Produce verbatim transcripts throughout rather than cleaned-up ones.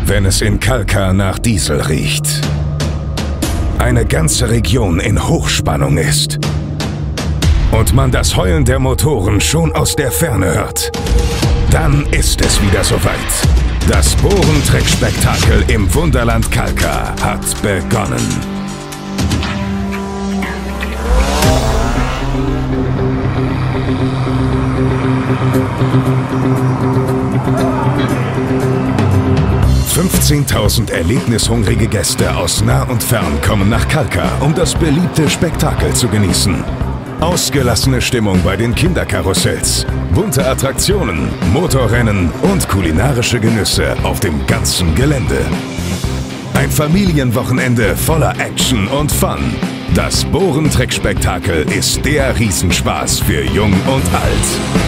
wenn es in Kalkar nach Diesel riecht. Eine ganze Region in Hochspannung ist. Und man das Heulen der Motoren schon aus der Ferne hört. Dann ist es wieder soweit. Das Bohrentreck-Spektakel im Wunderland Kalkar hat begonnen. fünfzehntausend erlebnishungrige Gäste aus nah und fern kommen nach Kalkar, um das beliebte Spektakel zu genießen. Ausgelassene Stimmung bei den Kinderkarussells, bunte Attraktionen, Motorrennen und kulinarische Genüsse auf dem ganzen Gelände. Ein Familienwochenende voller Action und Fun. Das Bohrentreck-Spektakel ist der Riesenspaß für Jung und Alt.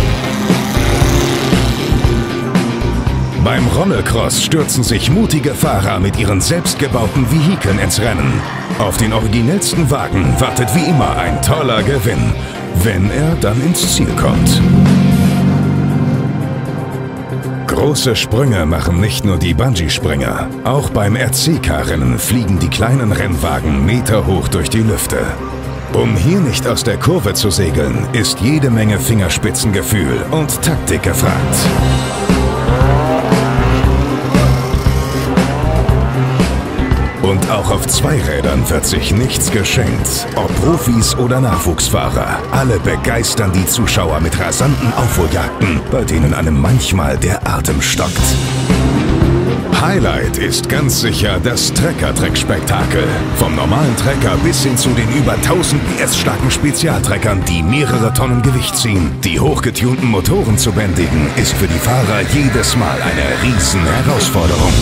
Beim Rommelcross stürzen sich mutige Fahrer mit ihren selbstgebauten Vehikeln ins Rennen. Auf den originellsten Wagen wartet wie immer ein toller Gewinn, wenn er dann ins Ziel kommt. Große Sprünge machen nicht nur die Bungee-Springer. Auch beim R C K-Rennen fliegen die kleinen Rennwagen meterhoch durch die Lüfte. Um hier nicht aus der Kurve zu segeln, ist jede Menge Fingerspitzengefühl und Taktik gefragt. Und auch auf Zweirädern wird sich nichts geschenkt. Ob Profis oder Nachwuchsfahrer, alle begeistern die Zuschauer mit rasanten Aufholjagden, bei denen einem manchmal der Atem stockt. Highlight ist ganz sicher das Trecker-Treck-Spektakel. Vom normalen Trecker bis hin zu den über tausend P S starken Spezialtreckern, die mehrere Tonnen Gewicht ziehen. Die hochgetunten Motoren zu bändigen, ist für die Fahrer jedes Mal eine riesen Herausforderung.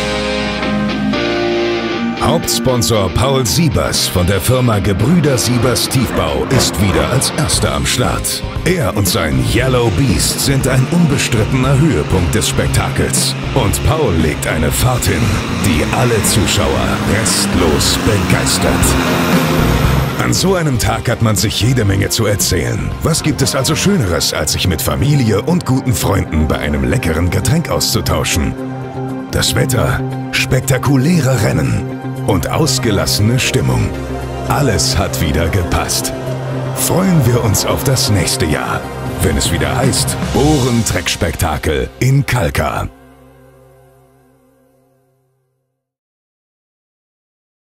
Hauptsponsor Paul Siebers von der Firma Gebrüder Siebers Tiefbau ist wieder als Erster am Start. Er und sein Yellow Beast sind ein unbestrittener Höhepunkt des Spektakels. Und Paul legt eine Fahrt hin, die alle Zuschauer restlos begeistert. An so einem Tag hat man sich jede Menge zu erzählen. Was gibt es also Schöneres, als sich mit Familie und guten Freunden bei einem leckeren Getränk auszutauschen? Das Wetter, spektakuläre Rennen und ausgelassene Stimmung. Alles hat wieder gepasst. Freuen wir uns auf das nächste Jahr, wenn es wieder heißt Bohrentreck-Spektakel in Kalkar.